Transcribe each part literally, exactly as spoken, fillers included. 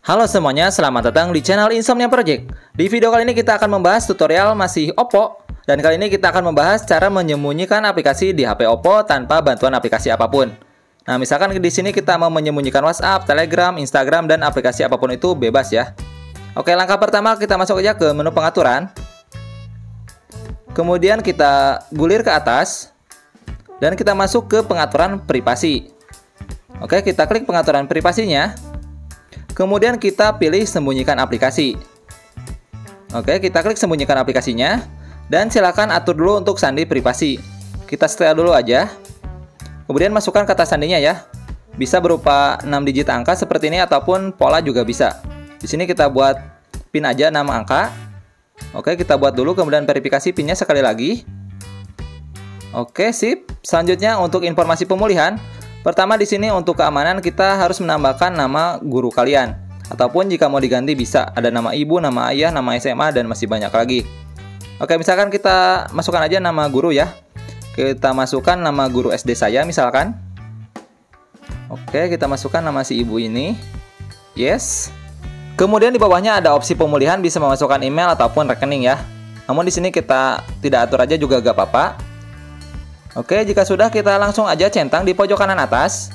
Halo semuanya, selamat datang di channel Insomnia Project. Di video kali ini kita akan membahas tutorial masih Oppo. Dan kali ini kita akan membahas cara menyembunyikan aplikasi di H P Oppo tanpa bantuan aplikasi apapun. Nah, misalkan di sini kita mau menyembunyikan WhatsApp, Telegram, Instagram, dan aplikasi apapun itu bebas ya. Oke, langkah pertama kita masuk aja ke menu pengaturan. Kemudian kita gulir ke atas. Dan kita masuk ke pengaturan privasi. Oke, kita klik pengaturan privasinya. Kemudian kita pilih sembunyikan aplikasi. Oke, kita klik sembunyikan aplikasinya. Dan silakan atur dulu untuk sandi privasi. Kita setel dulu aja. Kemudian masukkan kata sandinya ya. Bisa berupa enam digit angka seperti ini ataupun pola juga bisa. Di sini kita buat pin aja enam angka. Oke, kita buat dulu kemudian verifikasi pinnya sekali lagi. Oke, sip. Selanjutnya untuk informasi pemulihan. Pertama di sini untuk keamanan kita harus menambahkan nama guru kalian. Ataupun jika mau diganti bisa ada nama ibu, nama ayah, nama S M A dan masih banyak lagi. Oke, misalkan kita masukkan aja nama guru ya. Kita masukkan nama guru S D saya misalkan. Oke, kita masukkan nama si ibu ini. Yes. Kemudian di bawahnya ada opsi pemulihan, bisa memasukkan email ataupun rekening ya. Namun di sini kita tidak atur aja juga gak apa-apa. Oke, jika sudah kita langsung aja centang di pojok kanan atas.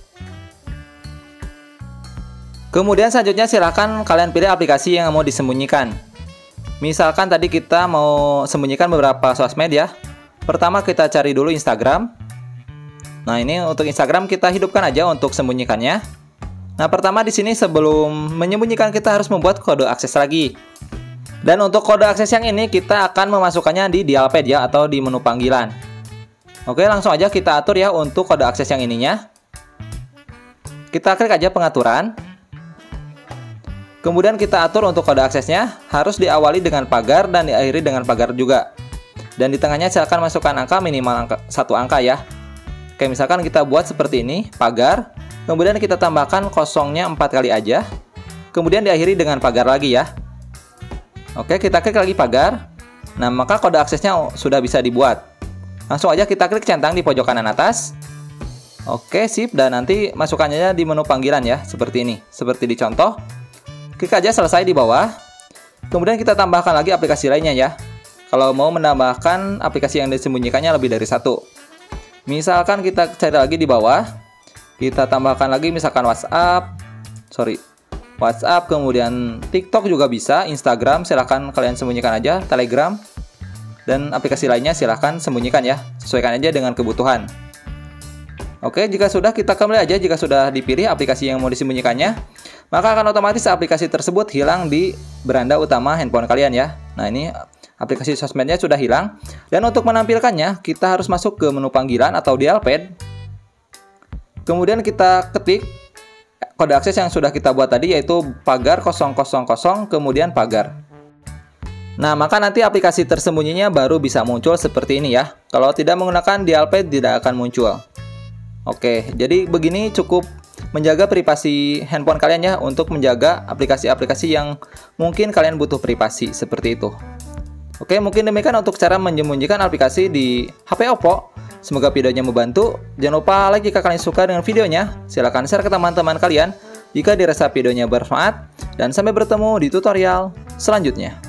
Kemudian selanjutnya silahkan kalian pilih aplikasi yang mau disembunyikan. Misalkan tadi kita mau sembunyikan beberapa sosmed ya. Pertama kita cari dulu Instagram. Nah, ini untuk Instagram kita hidupkan aja untuk sembunyikannya. Nah, pertama di sini sebelum menyembunyikan kita harus membuat kode akses lagi. Dan untuk kode akses yang ini kita akan memasukkannya di dialpad ya atau di menu panggilan. Oke, langsung aja kita atur ya untuk kode akses yang ininya. Kita klik aja pengaturan. Kemudian kita atur untuk kode aksesnya harus diawali dengan pagar dan diakhiri dengan pagar juga. Dan di tengahnya silakan masukkan angka minimal angka, satu angka ya. Oke, misalkan kita buat seperti ini, pagar. Kemudian kita tambahkan kosongnya empat kali aja. Kemudian diakhiri dengan pagar lagi ya. Oke, kita klik lagi pagar. Nah, maka kode aksesnya sudah bisa dibuat. Langsung aja kita klik centang di pojok kanan atas. Oke, sip. Dan nanti masukkannya di menu panggilan ya, seperti ini. Seperti di contoh. Klik aja selesai di bawah. Kemudian kita tambahkan lagi aplikasi lainnya ya. Kalau mau menambahkan aplikasi yang disembunyikannya lebih dari satu. Misalkan kita cari lagi di bawah. Kita tambahkan lagi misalkan WhatsApp. Sorry. WhatsApp, kemudian TikTok juga bisa. Instagram, silahkan kalian sembunyikan aja. Telegram. Dan aplikasi lainnya silahkan sembunyikan ya. Sesuaikan aja dengan kebutuhan. Oke, jika sudah kita kembali aja. Jika sudah dipilih aplikasi yang mau disembunyikannya, maka akan otomatis aplikasi tersebut hilang di beranda utama handphone kalian ya. Nah, ini aplikasi sosmednya sudah hilang. Dan untuk menampilkannya, kita harus masuk ke menu panggilan atau dialpad. Kemudian kita ketik kode akses yang sudah kita buat tadi, yaitu pagar nol nol nol, kemudian pagar. Nah, maka nanti aplikasi tersembunyinya baru bisa muncul seperti ini ya. Kalau tidak menggunakan dialpad tidak akan muncul. Oke, jadi begini cukup menjaga privasi handphone kalian ya, untuk menjaga aplikasi-aplikasi yang mungkin kalian butuh privasi seperti itu. Oke, mungkin demikian untuk cara menyembunyikan aplikasi di H P Oppo. Semoga videonya membantu. Jangan lupa like jika kalian suka dengan videonya. Silahkan share ke teman-teman kalian jika dirasa videonya bermanfaat. Dan sampai bertemu di tutorial selanjutnya.